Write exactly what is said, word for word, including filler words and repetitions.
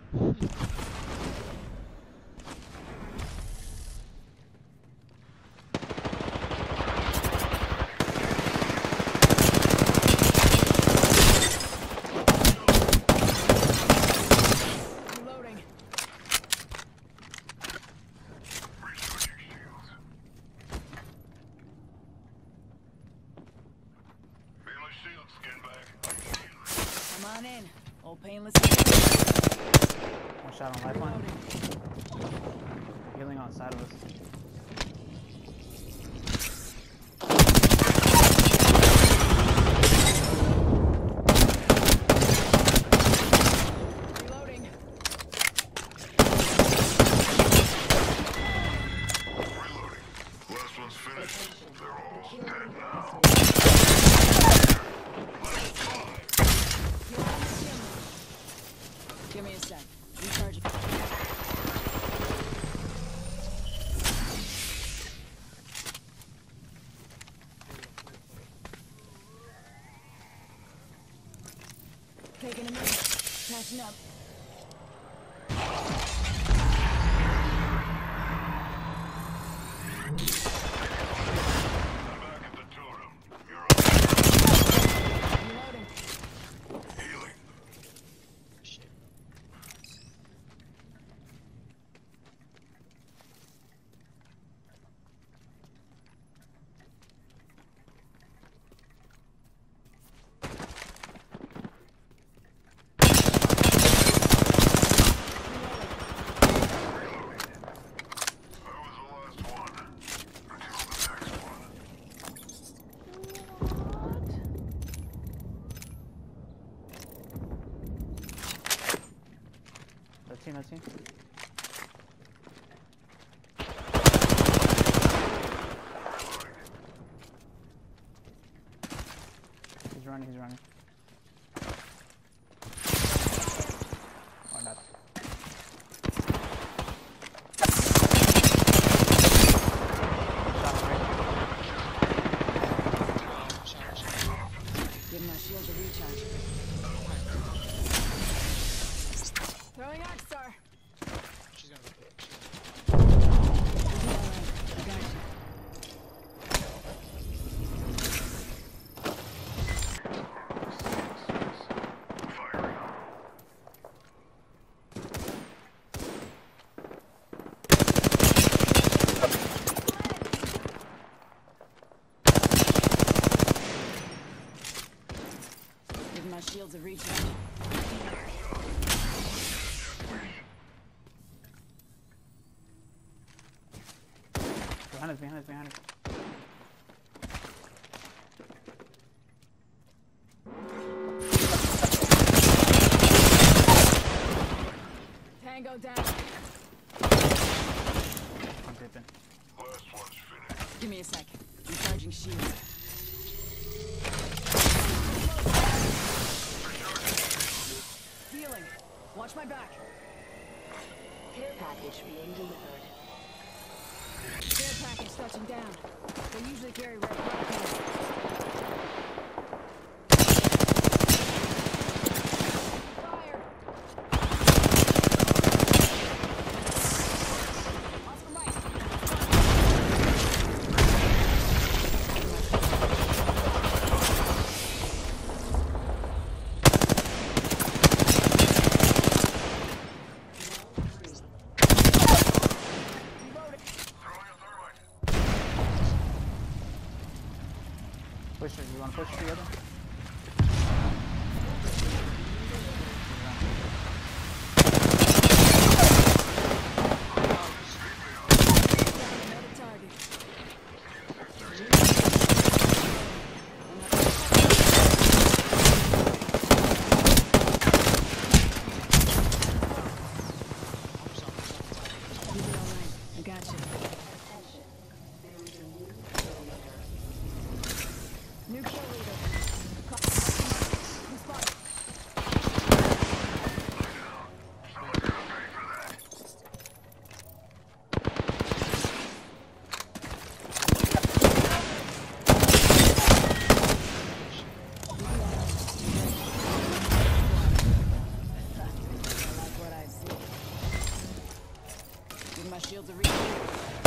Come on in. Old painless. One shot on lifeline. Healing on the side of us. Reloading. Reloading. Last one's finished. They're all dead now. Give me a sec. Recharge. Taking a minute. Catching up. I'm back at the totem. You're on. Reloading. Healing. Let's see, let's see. He's running, he's running. Or not. Give my shield a recharge. Throwing Arcstar. She's gonna be I got you. Give my shields a recharge. Behind us, behind us, behind us. Tango down. I'm dipping. Last one's finished. Give me a sec. Recharging shield. Healing. Watch my back. Care package being delivered. Care package touching down. They usually carry red fire. Oscar Mike. Push it, you wanna push it together? Another target. You'll be alright. I got you. New kill leader. shields are recharged.